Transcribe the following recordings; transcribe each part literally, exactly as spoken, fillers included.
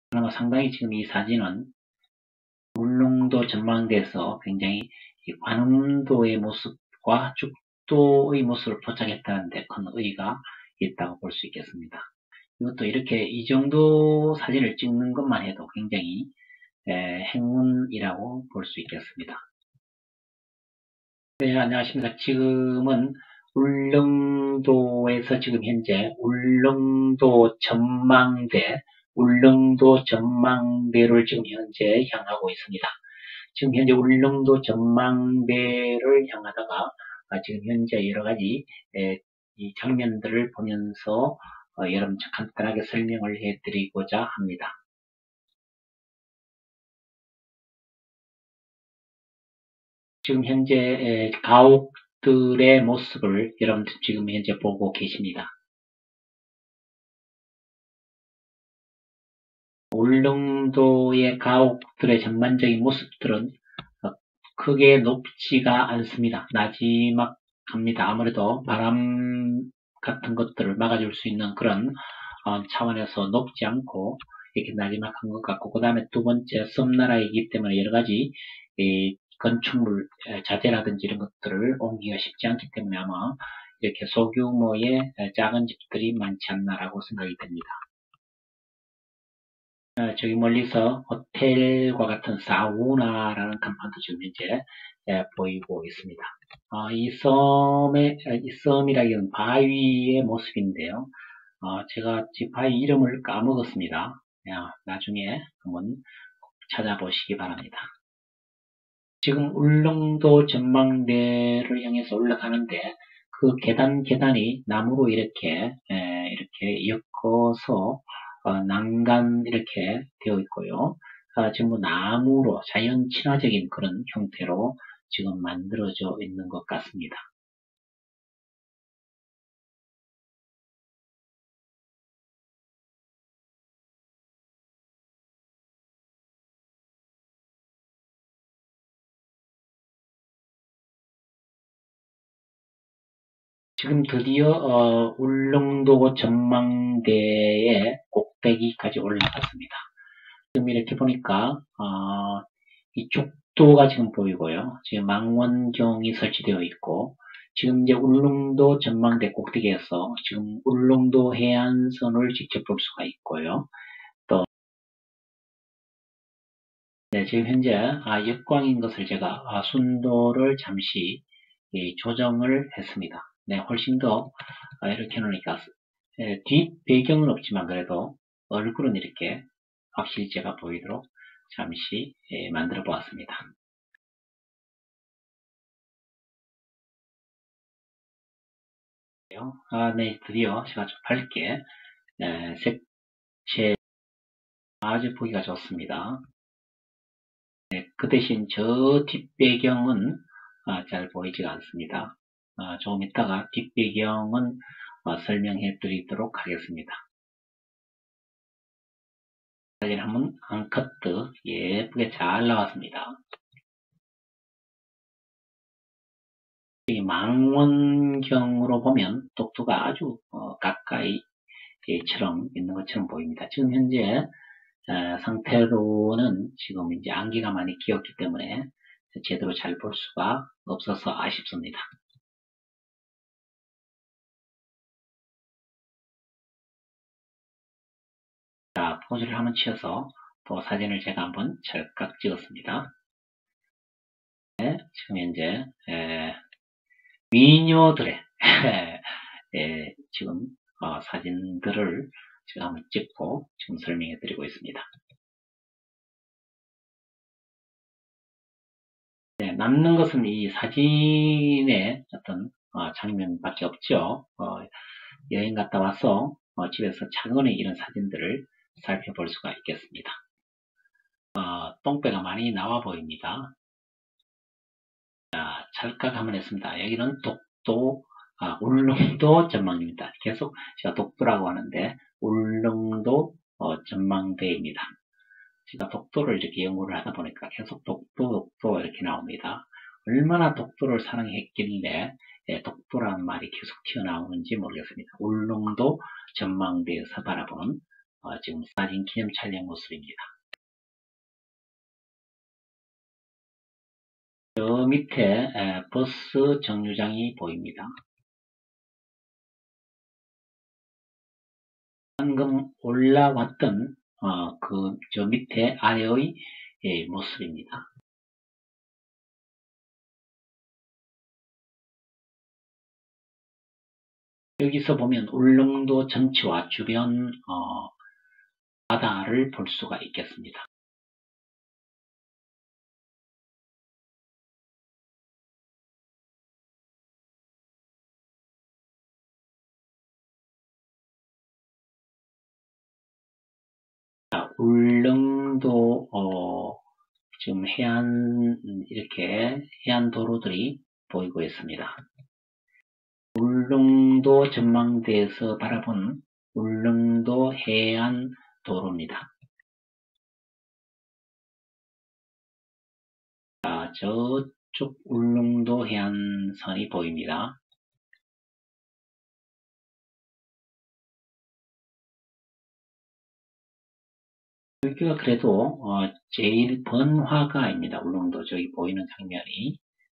그나마 상당히 지금 이 사진은 울릉도 전망대에서 굉장히 관음도의 모습과 죽도의 모습을 포착했다는 데 큰 의의가 있다고 볼 수 있겠습니다. 이것도 이렇게 이 정도 사진을 찍는 것만 해도 굉장히 에, 행운이라고 볼 수 있겠습니다. 네, 안녕하십니까. 지금은 울릉도에서 지금 현재 울릉도 전망대, 울릉도 전망대를 지금 현재 향하고 있습니다. 지금 현재 울릉도 전망대를 향하다가 아, 지금 현재 여러 가지 에, 이 장면들을 보면서 어, 여러분 간단하게 설명을 해드리고자 합니다. 지금 현재 가옥들의 모습을 여러분들 지금 현재 보고 계십니다. 울릉도의 가옥들의 전반적인 모습들은 크게 높지가 않습니다. 나지막합니다. 아무래도 바람 같은 것들을 막아줄 수 있는 그런 차원에서 높지 않고 이렇게 나지막한 것 같고, 그 다음에 두 번째 섬나라이기 때문에 여러 가지 건축물 자재라든지 이런 것들을 옮기기가 쉽지 않기 때문에 아마 이렇게 소규모의 작은 집들이 많지 않나라고 생각이 됩니다. 저기 멀리서 호텔과 같은 사우나라는 간판도 지금 현재 보이고 있습니다. 이 섬의, 이 섬이라기는 바위의 모습인데요. 제가 이 바위 이름을 까먹었습니다. 나중에 한번 찾아보시기 바랍니다. 지금 울릉도 전망대를 향해서 올라가는데 그 계단 계단이 나무로 이렇게 이렇게 엮어서 어, 난간 이렇게 되어 있고요. 아, 전부 나무로 자연 친화적인 그런 형태로 지금 만들어져 있는 것 같습니다. 지금 드디어 어, 울릉도 전망대의 꼭대기까지 올라갔습니다. 지금 이렇게 보니까 어, 이 죽도가 지금 보이고요. 지금 망원경이 설치되어 있고, 지금 이제 울릉도 전망대 꼭대기에서 지금 울릉도 해안선을 직접 볼 수가 있고요. 또 네, 지금 현재 아, 역광인 것을 제가 아, 순도를 잠시 예, 조정을 했습니다. 네, 훨씬 더 아, 이렇게 해놓으니까 예, 뒷 배경은 없지만 그래도 얼굴은 이렇게 확실히 제가 보이도록 잠시 예, 만들어 보았습니다. 아, 네, 드디어 제가 좀 밝게 에, 색채 아주 보기가 좋습니다. 네, 그 대신 저 뒷배경은 아, 잘 보이지가 않습니다. 아, 조금 있다가 뒷배경은 어, 설명해 드리도록 하겠습니다. 사진 한번 한 커트 예쁘게 잘 나왔습니다. 이 망원경으로 보면 독도가 아주 어, 가까이처럼 있는 것처럼 보입니다. 지금 현재 어, 상태로는 지금 이제 안개가 많이 끼었기 때문에 제대로 잘 볼 수가 없어서 아쉽습니다. 자, 포즈를 한번 취해서 또 사진을 제가 한번 찰칵 찍었습니다. 네, 지금 현재 에, 미녀들의 에, 지금 어, 사진들을 제가 한번 찍고 지금 설명해 드리고 있습니다. 네, 남는 것은 이 사진의 어떤 어, 장면밖에 없죠. 어, 여행 갔다 와서 어, 집에서 차근히 이런 사진들을 살펴볼 수가 있겠습니다. 어, 똥배가 많이 나와 보입니다. 자, 찰칵 한번 했습니다. 여기는 독도, 아, 울릉도 전망입니다. 계속 제가 독도라고 하는데 울릉도 어, 전망대입니다. 제가 독도를 이렇게 연구를 하다 보니까 계속 독도, 독도 이렇게 나옵니다. 얼마나 독도를 사랑했길래 예, 독도라는 말이 계속 튀어나오는지 모르겠습니다. 울릉도 전망대에서 바라보는 어, 지금 사진 기념 촬영 모습입니다. 저 밑에 에, 버스 정류장이 보입니다. 방금 올라왔던 어, 그 저 밑에 아래의 예, 모습입니다. 여기서 보면 울릉도 전체와 주변 어, 바다를 볼 수가 있겠습니다. 자, 울릉도 어, 지금 해안 이렇게 해안 도로들이 보이고 있습니다. 울릉도 전망대에서 바라본 울릉도 해안 도로입니다. 자, 저쪽 울릉도 해안선이 보입니다. 여기가 그래도 어, 제일 번화가입니다. 울릉도 저기 보이는 장면이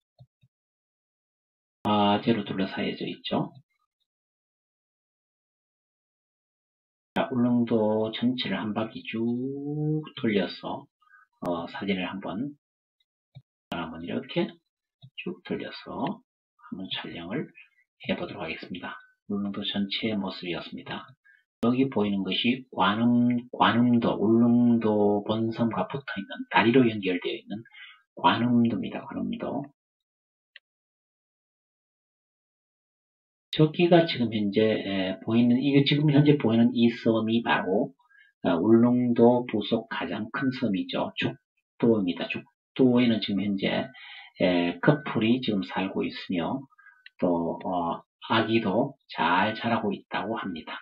화재로 둘러싸여져 있죠. 자, 울릉도 전체를 한 바퀴 쭉 돌려서 어, 사진을 한번 한번 이렇게 쭉 돌려서 한번 촬영을 해보도록 하겠습니다. 울릉도 전체의 모습이었습니다. 여기 보이는 것이 관음, 관음도, 울릉도 본섬과 붙어있는 다리로 연결되어 있는 관음도입니다. 관음도. 저기가 지금 현재 에, 보이는, 이게 지금 현재 보이는 이 섬이 바로 어, 울릉도 부속 가장 큰 섬이죠. 죽도입니다. 죽도에는 지금 현재 에, 커플이 지금 살고 있으며 또 어, 아기도 잘 자라고 있다고 합니다.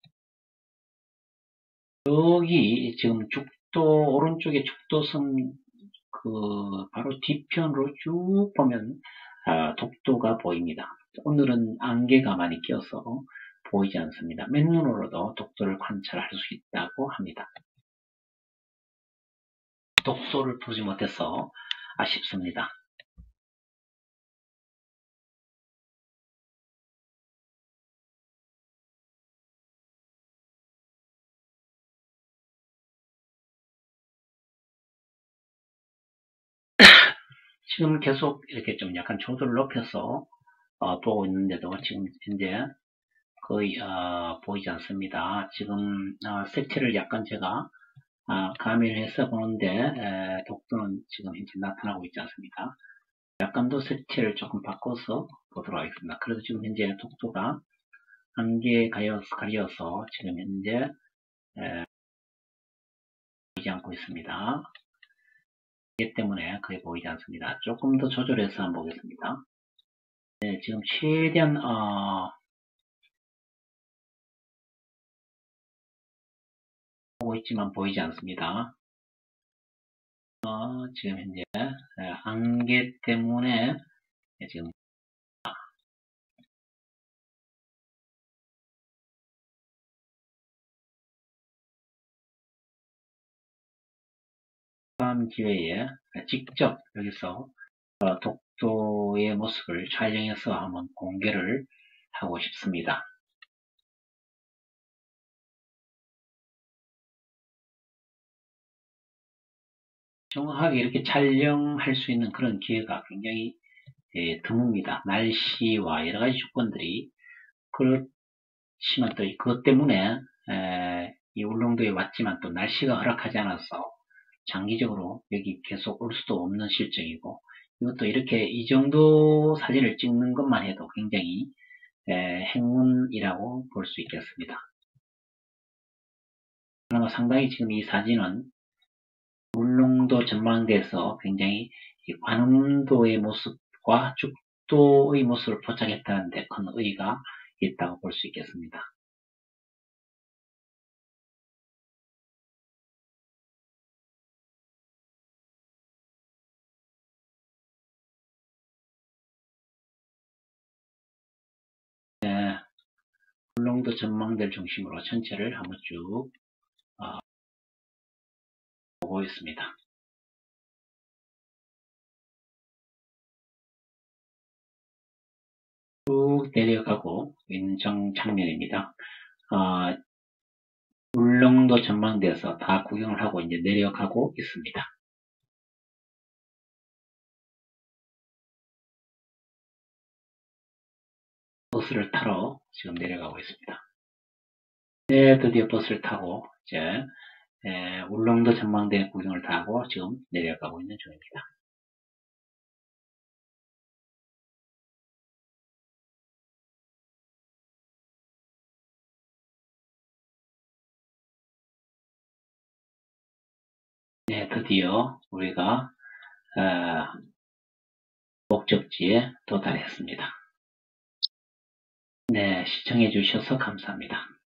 여기 지금 죽도 오른쪽에 죽도섬 그 바로 뒤편으로 쭉 보면 아, 독도가 보입니다. 오늘은 안개가 많이 껴서 보이지 않습니다. 맨눈으로도 독도를 관찰할 수 있다고 합니다. 독도를 보지 못해서 아쉽습니다. 지금 계속 이렇게 좀 약간 조도를 높여서 어, 보고 있는데도 지금 현재 거의 어, 보이지 않습니다. 지금 어, 색채를 약간 제가 아, 가미를 해서 보는데 에, 독도는 지금 현재 나타나고 있지 않습니다. 약간 더 색채를 조금 바꿔서 보도록 하겠습니다. 그래도 지금 현재 독도가 안개에 가려서, 가려서 지금 현재 에, 보이지 않고 있습니다. 이기 때문에 거의 보이지 않습니다. 조금 더 조절해서 한번 보겠습니다. 네, 지금 최대한 어, 보고 있지만 보이지 않습니다. 어, 지금 현재 에, 안개 때문에 지금 다음 기회에 직접 여기서 어, 독도의 모습을 촬영해서 한번 공개를 하고 싶습니다. 정확하게 이렇게 촬영할 수 있는 그런 기회가 굉장히 예, 드뭅니다. 날씨와 여러 가지 조건들이 그렇지만 또 그것 때문에 에, 이 울릉도에 왔지만 또 날씨가 허락하지 않아서 장기적으로 여기 계속 올 수도 없는 실정이고 이것도 이렇게 이 정도 사진을 찍는 것만 해도 굉장히 에, 행운이라고 볼 수 있겠습니다. 그나마 상당히 지금 이 사진은 울릉도 전망대에서 굉장히 이 관음도의 모습과 죽도의 모습을 포착했다는 데 큰 의의가 있다고 볼 수 있겠습니다. 네, 울릉도 전망대를 중심으로 전체를 한번 쭉 보고 있습니다. 쭉 내려가고 있는 장면입니다. 어, 울릉도 전망대에서 다 구경을 하고 이제 내려가고 있습니다. 버스를 타러 지금 내려가고 있습니다. 네, 드디어 버스를 타고 이제 에, 울릉도 전망대 구경을 다 하고 지금 내려가고 있는 중입니다. 네, 드디어 우리가 어, 목적지에 도달했습니다. 네, 시청해 주셔서 감사합니다.